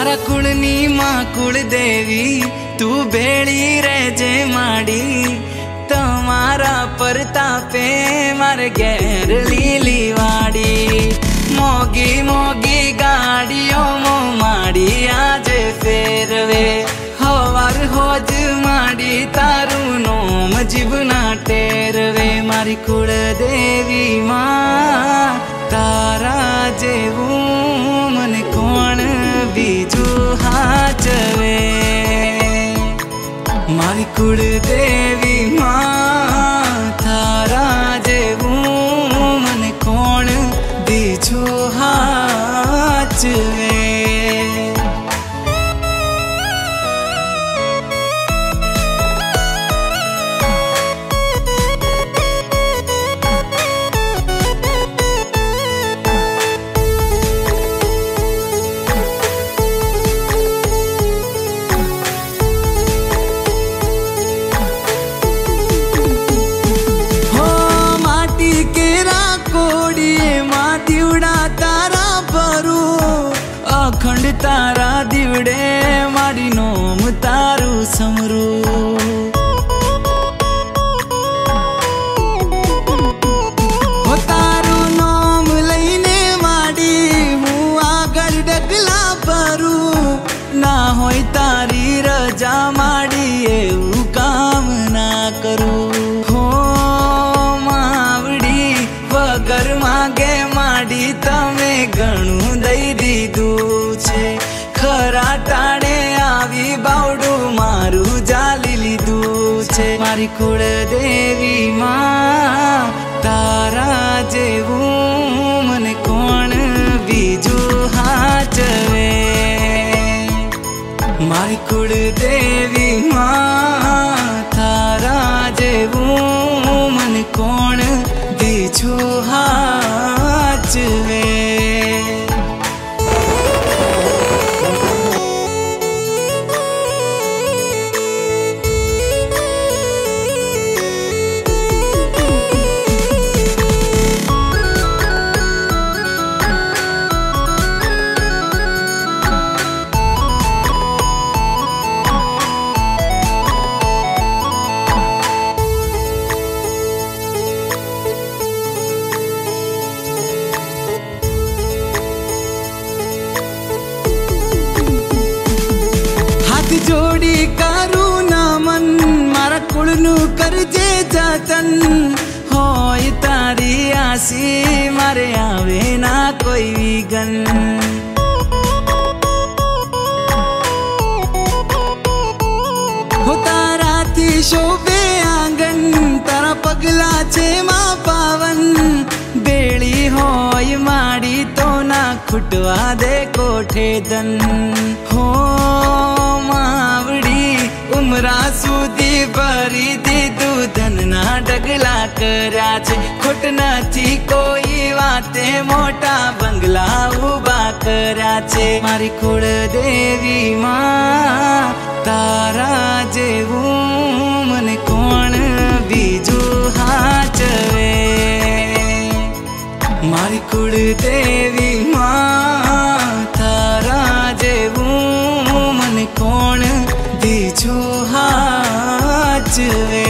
मारा कुलनी माँ कुल देवी तू भेड़ी रेजे माड़ी तमारा परतापे मारे घेर लीली वाड़ी मोगी मोगी गाड़ियों मो माड़ी आज फेरवे हवार होज माड़ी तारू नोम जीवना टेरवे मारी कुल देवी माँ तारा जेवू मन कोण बीजू हाचवे मारी कुल देवी माँ तारा जेवू मन कोण बीजू हाचवे। अखंड तारा दिवड़े मारी नोम तारू समरू हो तारू नोम लईने माड़ी हूँ आगर डगला परू ना होय तारी रजा माड़ी एवं काम ना करू हो मावड़ी वगर मागे माड़ी तमे घणू दई दीधू खरा टाणे आवी बावडू मारू जाली लीधू छे मारी कुल देवी माँ तारा जेवू मन कोण बीजू हाचवे मारी कुल देवी माँ तारा जेवू मन कोण बीजू हाचवे। जोड़ी करू ना मन मारा कुलनु करजे जतन होय तारी आसी मारे आवे ना कोई विघन हो तारा थी शोभे आंगन तारा पगला छे मां पावन बेड़ी होय माड़ी तो ना खुटवा दे कोठे दन हो मावड़ी उमरा सुधी भरी दीधू धन ना डगला कर्या छे खोट नथी कोई वाते मोटा बंगला उभा कर्या छे मारी कुल देवी माँ तारा जेवू मन कोण बीजू हाचवे मारी कुल देवी माँ तारा जेवू मन कोण बीजू हाचवे।